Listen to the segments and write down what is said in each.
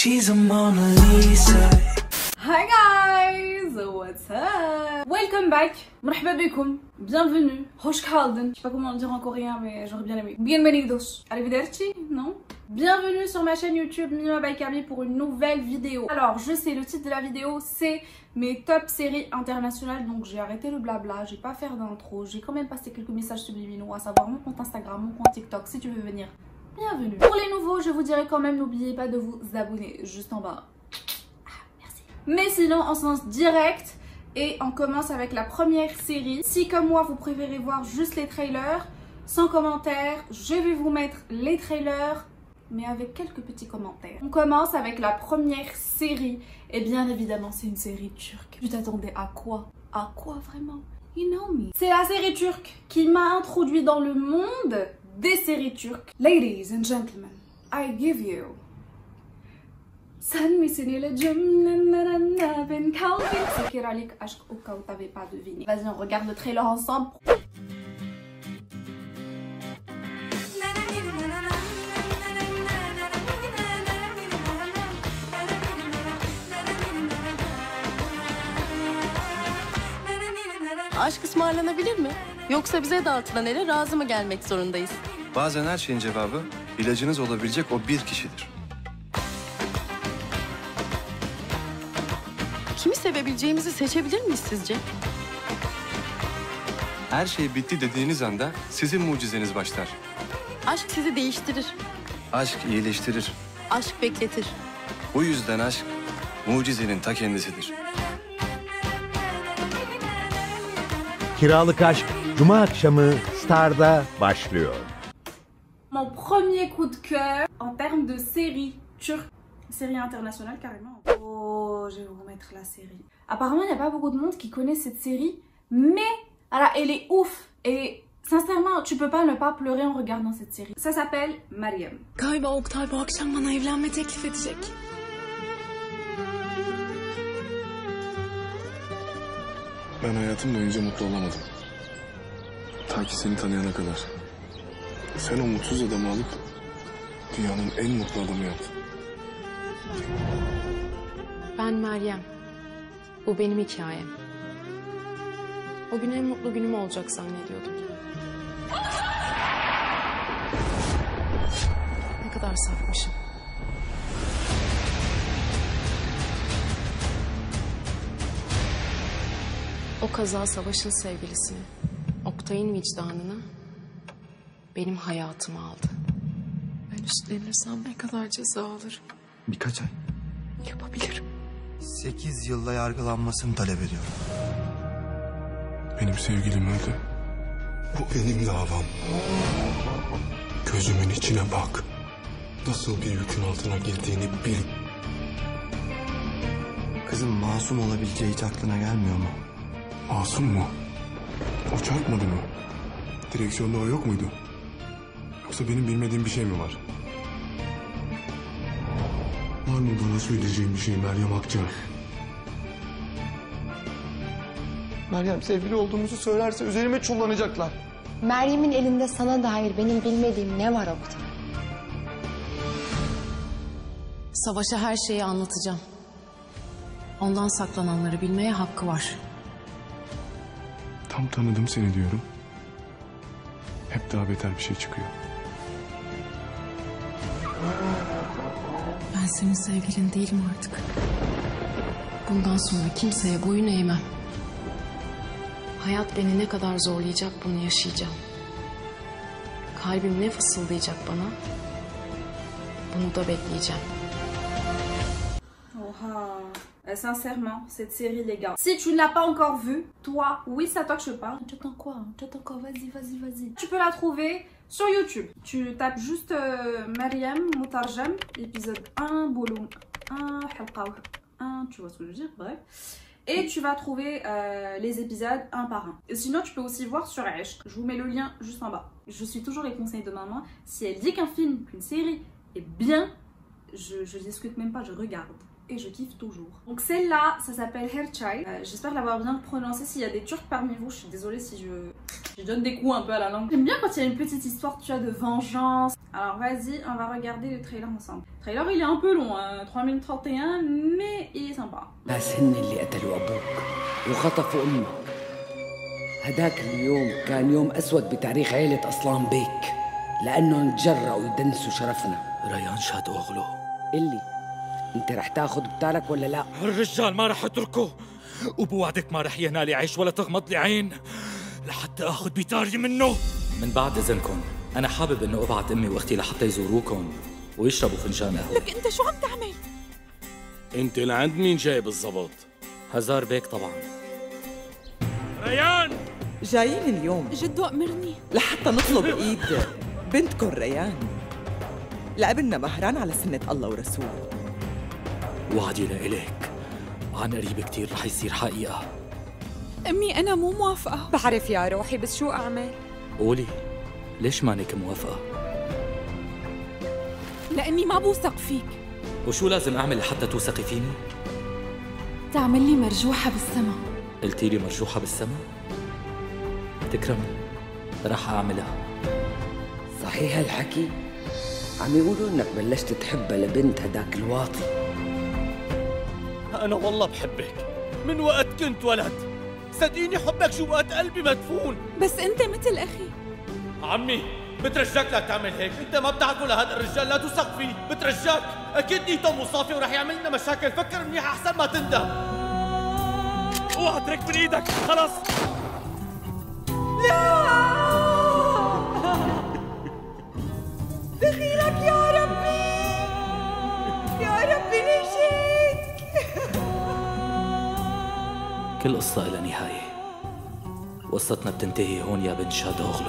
She's a Mona Lisa. Hi guys, what's up? Welcome back, مرحبا بكم, bienvenue, hoş geldin. Je sais pas comment le dire en coréen mais j'aurais bien aimé. Bienvenidos, arrivederci, non? Bienvenue sur ma chaîne YouTube Mima by Camille pour une nouvelle vidéo. Alors je sais, le titre de la vidéo c'est mes top séries internationales, donc j'ai arrêté le blabla, j'ai pas fait d'intro, j'ai quand même passé quelques messages subliminaux, à savoir mon compte Instagram, mon compte TikTok, si tu veux venir, bienvenue. Pour les nouveaux, je vous dirais quand même, n'oubliez pas de vous abonner juste en bas. Merci. Mais sinon, on se lance direct et on commence avec la première série. Si comme moi, vous préférez voir juste les trailers, sans commentaires, je vais vous mettre les trailers, mais avec quelques petits commentaires. On commence avec la première série. Et bien évidemment, c'est une série turque. Tu t'attendais à quoi? À quoi vraiment? You know me. C'est la série turque qui m'a introduit dans le monde des séries turques. Ladies and gentlemen, I give you Sen misin ile cümlenlerine ben kalbim Sekiralik aşk o kau t'avais pas deviné. Vas-y, on regarde le trailer ensemble. Aşk ısmarlanabilir mi? Yoksa bize dağıtılan ele razı mı gelmek zorundayız? Bazen her şeyin cevabı ilacınız olabilecek o bir kişidir. Kimi sevebileceğimizi seçebilir miyiz sizce? Her şey bitti dediğiniz anda sizin mucizeniz başlar. Aşk sizi değiştirir. Aşk iyileştirir. Aşk bekletir. Bu yüzden aşk mucizenin ta kendisidir. Kiralık Aşk Cuma akşamı Star'da başlıyor. Mon premier coup de cœur en termes de série turque, série internationale carrément. Oh, je vais vous remettre la série. Apparemment, il n'y a pas beaucoup de monde qui connaît cette série, mais alors, elle est ouf. Et sincèrement, tu peux pas ne pas pleurer en regardant cette série. Ça s'appelle Meryem. Galiba Oktay bu akşam bana evlenme teklif edecek. Ben hayatım boyunca mutlu olamadım. Ta ki seni tanıyana kadar. Sen o mutsuz adamı alıp dünyanın en mutlu adamı yaptın. Ben Meryem. Bu benim hikayem. O gün en mutlu günüm olacak zannediyordum. Ne kadar safmışım. O kaza Savaş'ın sevgilisini, Oktay'ın vicdanını, benim hayatımı aldı. Ben üstlenirsem ne kadar ceza alırım? Birkaç ay. Yapabilirim. 8 yılda yargılanmasını talep ediyorum. Benim sevgilim öldü. Bu benim davam. Gözümün içine bak. Nasıl bir yükün altına girdiğini bil. Kızım masum olabileceği hiç aklına gelmiyor mu? Masum mu? O çarpmadı mı? Direksiyonda o yok muydu? Yoksa benim bilmediğim bir şey mi var? Var mı bana söyleyeceğim bir şey Meryem Akça? Meryem sevgili olduğumuzu söylerse üzerime çullanacaklar. Meryem'in elinde sana dair benim bilmediğim ne var Oktay? Savaş'a her şeyi anlatacağım. Ondan saklananları bilmeye hakkı var. Tam tanıdım seni diyorum. Hep daha beter bir şey çıkıyor. Ben senin sevgilin değilim artık. Bundan sonra kimseye boyun eğmem. Hayat beni ne kadar zorlayacak bunu yaşayacağım. Kalbim ne fısıldayacak bana, bunu da bekleyeceğim. Oha. Sincèrement, cette série, les gars. Si tu ne l'as pas encore vue, toi, oui, c'est à toi que je parle. J'attends quoi? J'attends quoi? Vas-y, vas-y, vas-y. Tu peux la trouver sur YouTube. Tu tapes juste Meryem Mutarjem, épisode 1, volume 1, halqa 1, tu vois ce que je veux dire, bref. Et tu vas trouver les épisodes un par un. Et sinon, tu peux aussi voir sur Ashk. Je vous mets le lien juste en bas. Je suis toujours les conseils de maman. Si elle dit qu'un film, qu'une série est bien, je discute même pas, je regarde. Et je kiffe toujours. Donc celle-là, ça s'appelle Herçay. J'espère l'avoir bien prononcé. S'il y a des Turcs parmi vous, je suis désolée si je donne des coups un peu à la langue. J'aime bien quand il y a une petite histoire, tu vois, de vengeance. Alors vas-y, on va regarder le trailer ensemble. Le trailer il est un peu long, hein, 3 minutes 31, mais il est sympa. ناس هن اللي قتلوا أبوك وخطفوا أمك. هداك اليوم كان يوم أسود بتاريخ عيلة أصلان بيك لأنهم تجرأوا يدنسوا شرفنا. ريان شاد أغلو. اللي أنت رح تاخد بتالك ولا لا؟ الرجال ما رح اتركه، وبوعدك ما رح ينالي عيش ولا تغمض لي عين لحتى اخذ بتاري منه. من بعد اذنكم انا حابب انه ابعت امي واختي لحتى يزوروكم ويشربوا فنجان قهوه. لك انت شو عم تعمل؟ انت لعند مين جاي بالضبط؟ هزار بيك طبعا. ريان جايين اليوم جدو امرني لحتى نطلب ايد بنتكم ريان لابننا مهران على سنة الله ورسوله. وعدي لإلك عن قريب كتير رح يصير حقيقة. أمي أنا مو موافقة. بعرف يا روحي بس شو أعمل؟ قولي ليش مانك موافقة؟ لأني ما بوثق فيك. وشو لازم أعمل لحتى توثقي فيني؟ تعمل لي مرجوحة بالسما. قلتي لي مرجوحة بالسما؟ تكرمي رح أعملها. صحيح هالحكي؟ عم يقولوا إنك بلشت تحبها لبنت هداك الواطي. أنا والله بحبك من وقت كنت ولد، صدقيني حبك جوات قلبي مدفون. بس أنت مثل أخي. عمي بترجاك لا تعمل هيك، أنت ما بتعرفه لهذا الرجال، لا تثق فيه، بترجاك، أكيد نيته مو صافية ورح يعمل لنا مشاكل، فكر منيح أحسن ما تندم. اوعى ترك من إيدك، خلص. لا دخيلك يا ربي، يا ربي نجيك. كل قصة إلها نهاية، قصتنا بتنتهي هون يا بنت شاد أغلو.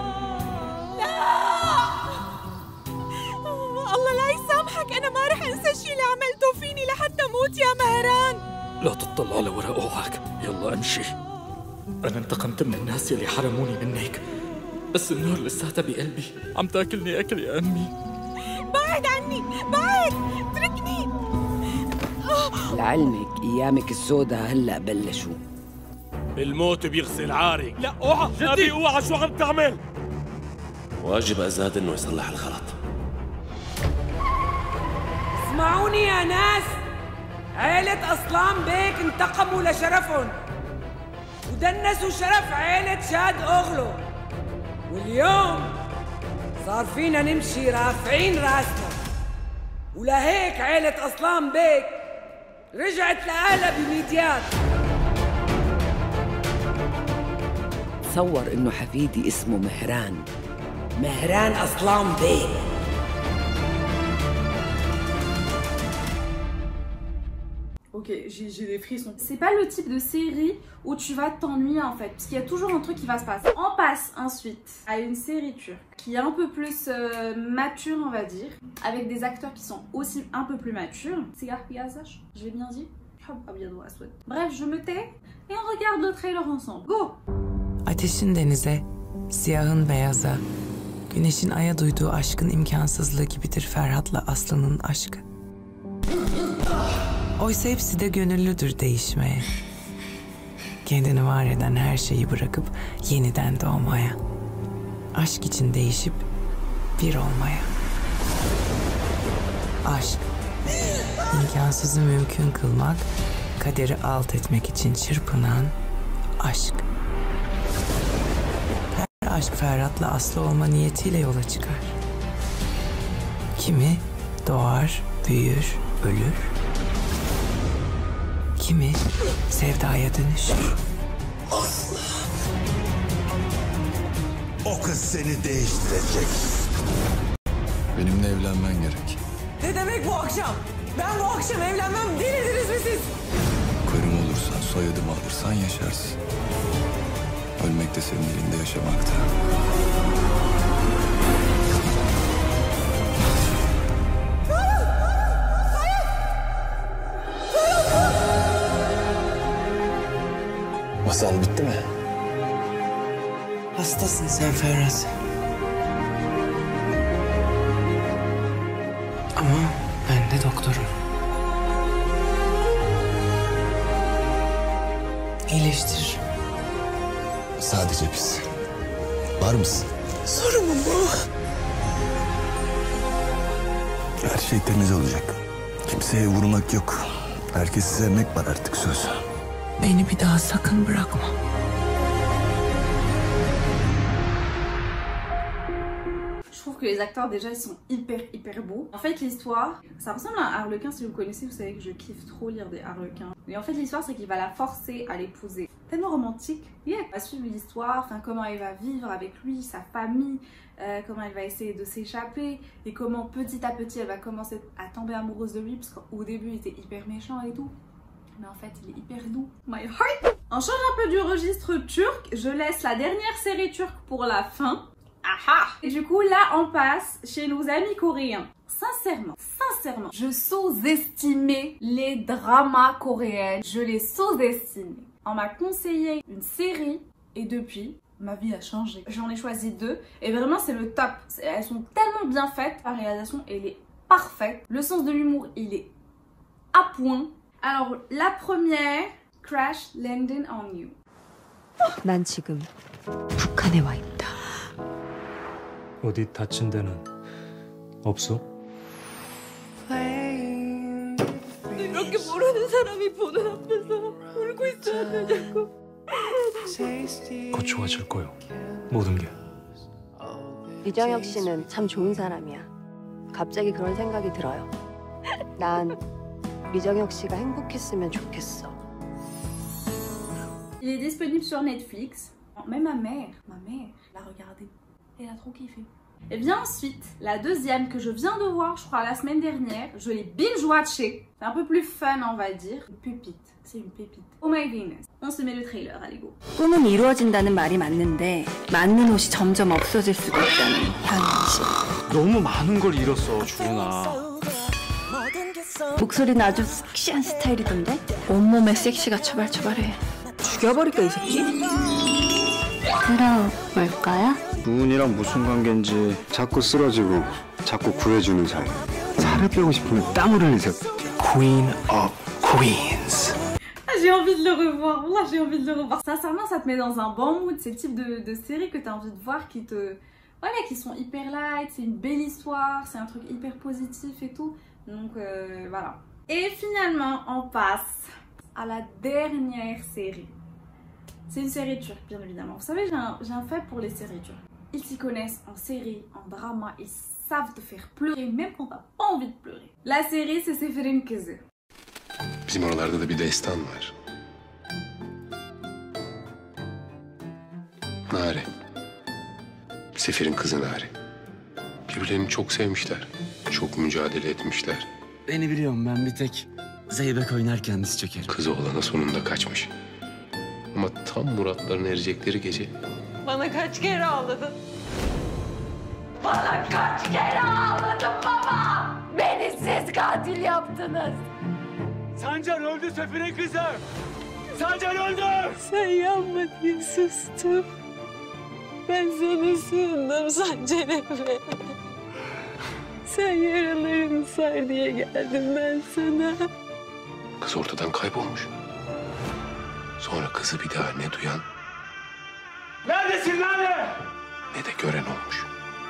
الله لا يسامحك، أنا ما رح أنسى الشي اللي عملته فيني لحتى موت يا مهران. لا تطلع على وراء أوعك، يلا امشي. أنا انتقمت من الناس يلي حرموني منك، بس النار لساتها بقلبي عم تاكلني أكل يا أمي. بعد عني، بعد، اتركني. لعلمك أيامك السوداء هلأ بلشوا. الموت بيغسل عارك. لا اوعى جدي، اوعى شو عم تعمل؟ واجب أزاد إنه يصلح الغلط. اسمعوني يا ناس، عيلة أصلان بيك انتقموا لشرفهم ودنسوا شرف عيلة شاد أغلو، واليوم صار فينا نمشي رافعين راسنا، ولهيك عيلة أصلان بيك رجعت لأهلها بميديات. تصور إنه حفيدي اسمه مهران أصلان بيك. Ok, j'ai des frissons. C'est pas le type de série où tu vas t'ennuyer en fait, parce qu'il y a toujours un truc qui va se passer. On passe ensuite à une série turque qui est un peu plus mature, on va dire, avec des acteurs qui sont aussi un peu plus matures. C'est Garpiazach, je l'ai bien dit. Bref, je me tais et on regarde le trailer ensemble. Go! Ateşin denize, siyahın beyaza, güneşin aya duyduğu aşkın imkansızlığı gibidir Ferhat'la Aslı'nın aşkı. Oysa hepsi de gönüllüdür değişmeye. Kendini var eden her şeyi bırakıp yeniden doğmaya. Aşk için değişip bir olmaya. Aşk, imkansızı mümkün kılmak, kaderi alt etmek için çırpınan aşk. Her aşk Ferhat'la Aslı olma niyetiyle yola çıkar. Kimi doğar, büyür, ölür. Kimi sevdaya dönüşür. Aslı. O kız seni değiştirecek. Benimle evlenmen gerek. Ne demek bu akşam? Ben bu akşam evlenmem, delirdiniz mi siz? Karım olursan, soyadımı alırsan yaşarsın. Ölmek de senin elinde yaşamakta. Masal bitti mi? Hastasın sen Ferhat. Ama ben de doktorum. İyileştir. Sadece biz. Var mısın? Soru mu bu? Her şey temiz olacak. Kimseye vurmak yok. Herkesi sevmek var artık söz. Beni bir daha sakın bırakma. Je trouve que les acteurs déjà ils sont hyper beaux. En fait l'histoire, ça ressemble à un harlequin, si vous connaissez, vous savez que je kiffe trop lire des harlequins. Mais en fait l'histoire c'est qu'il va la forcer à l'épouser. Tellement romantique. Yeah. On va suivre l'histoire, enfin comment elle va vivre avec lui, sa famille, comment elle va essayer de s'échapper et comment petit à petit elle va commencer à tomber amoureuse de lui parce qu'au début il était hyper méchant et tout. Mais en fait il est hyper doux. My heart. On change un peu du registre turc, je laisse la dernière série turque pour la fin. Aha! Et du coup, là, on passe chez nos amis coréens. Sincèrement, je sous-estimais les dramas coréens. Je les sous-estimais. On m'a conseillé une série et depuis, ma vie a changé. J'en ai choisi 2 et vraiment, c'est le top. Elles sont tellement bien faites. La réalisation, elle est parfaite. Le sens de l'humour, il est à point. Alors, la première, Crash Landing on You. 난 지금 북한에 와 있다. 어디 다친 데는 없어? 이렇게 모르는 사람이 보는 앞에서 울고 있어야 되냐고. 곧 좋아질 거요. 모든 게. 리정혁 씨는 참 좋은 사람이야. 갑자기 그런 생각이 들어요. 난 리정혁 씨가 행복했으면 좋겠어. Il est disponible sur Netflix. Même ma mère l'a regardé. Elle a trop kiffé. Et bien ensuite, la deuxième que je viens de voir, je crois la semaine dernière, je l'ai binge-watché. C'est un peu plus fun, on va dire. Une pépite, c'est une pépite. Oh my goodness. On se met le trailer, allez go. 꿈은 이루어진다는 말이 맞는데 맞는 옷이 점점 없어질 수도 있다는 현실. 너무 많은 걸 잃었어, 주은아. 목소리는 아주 섹시한 스타일이던데? 온몸에 섹시가 처발처발해. 죽여버릴까 이 새끼? 그럼 뭘까요? 누군이랑 무슨 관계인지 자꾸 쓰러지고 자꾸 구해주는 사이. 살을 빼고 싶으면 땀을 흘리세요. Queen of Queens. J'ai envie de le revoir, là j'ai envie de le revoir. Sincèrement, ça te met dans un bon mood. C'est le type de série que tu as envie de voir qui te... Voilà, qui sont hyper light, c'est une belle histoire, c'est un truc hyper positif et tout. Donc voilà. Et finalement, on passe à la dernière série. C'est une série turque, bien évidemment. Vous savez, j'ai un fait pour les séries turques. Ils s'y connaissent en série, en drama, ils savent te faire pleurer, même quand t'as pas envie de pleurer. La série, c'est Seferin Kızı. Bizim oralarda da bir destan var. Nare. Sefer'in kızı Nare. Birbirlerini çok sevmişler. Çok mücadele etmişler. Beni biliyorum, ben bir tek Zeybek oynarken diz çökerim. Kızı olana sonunda kaçmış. Ama tam Muratların erecekleri gece... Bana kaç kere ağladın? Bana kaç kere ağladın baba? Beni siz katil yaptınız. Sancar öldü Sefer'in kızı! Sancar öldü! Sen yanma diye sustum. Ben sana sığındım Sancar'e. Sen yaralarını sar diye geldim ben sana. Kız ortadan kaybolmuş. Sonra kızı bir daha ne duyan... Neredesin Nare? ...ne de gören olmuş.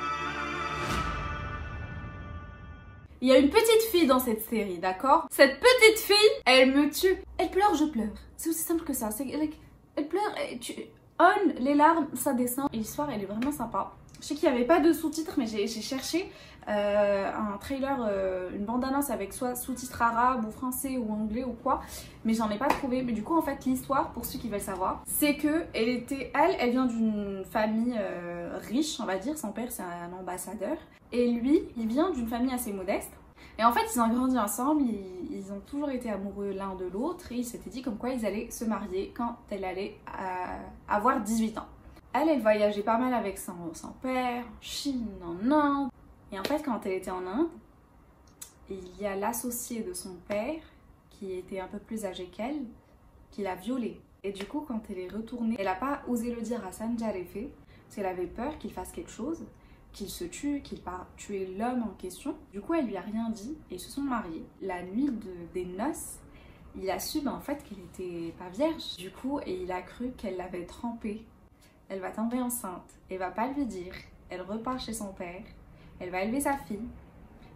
Il y a une petite fille dans cette série, d'accord? Cette petite fille, elle me tue. Elle pleure, je pleure. C'est aussi simple que ça. Elle pleure, les larmes, ça descend. Et l'histoire, elle est vraiment sympa. Je sais qu'il n'y avait pas de sous-titres, mais j'ai cherché un trailer, une bande-annonce avec soit sous-titres arabes ou français ou anglais ou quoi. Mais j'en ai pas trouvé. Mais du coup, en fait, l'histoire, pour ceux qui veulent savoir, c'est que elle vient d'une famille riche, on va dire. Son père, c'est un ambassadeur. Et lui, il vient d'une famille assez modeste. Et en fait, ils ont grandi ensemble, ils ont toujours été amoureux l'un de l'autre. Et ils s'étaient dit comme quoi ils allaient se marier quand elle allait avoir 18 ans. Elle voyageait pas mal avec son père, en Chine, en Inde. Et en fait, quand elle était en Inde, il y a l'associé de son père, qui était un peu plus âgé qu'elle, qui l'a violée. Et du coup, quand elle est retournée, elle n'a pas osé le dire à Sancar Efe, parce qu'elle avait peur qu'il fasse quelque chose, qu'il se tue, qu'il parte tuer l'homme en question. Du coup, elle lui a rien dit et ils se sont mariés. La nuit des noces, il a su en fait qu'elle était pas vierge. Du coup, et il a cru qu'elle l'avait trompée. Elle va tomber enceinte, elle va pas lui dire. Elle repart chez son père, elle va élever sa fille.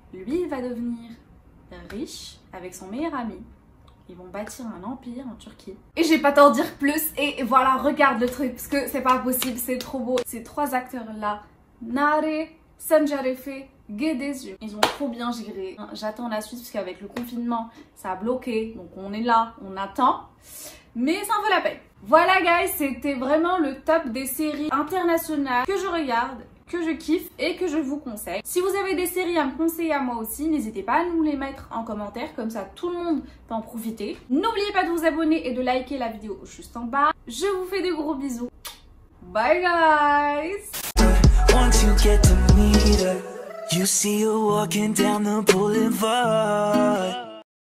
Lui, il va devenir riche avec son meilleur ami. Ils vont bâtir un empire en Turquie. Et j'ai pas t'en dire plus. Et voilà, regarde le truc, parce que c'est pas possible, c'est trop beau. Ces trois acteurs-là, Nare, Sancarefe, Gedescu, ils ont trop bien géré. J'attends la suite, parce qu'avec le confinement, ça a bloqué. Donc on est là, on attend. Mais ça en vaut la peine. Voilà guys, c'était vraiment le top des séries internationales que je regarde, que je kiffe et que je vous conseille. Si vous avez des séries à me conseiller à moi aussi, n'hésitez pas à nous les mettre en commentaire, comme ça tout le monde peut en profiter. N'oubliez pas de vous abonner et de liker la vidéo juste en bas. Je vous fais des gros bisous. Bye guys! Once you get to meet her, you see her walking down the boulevard.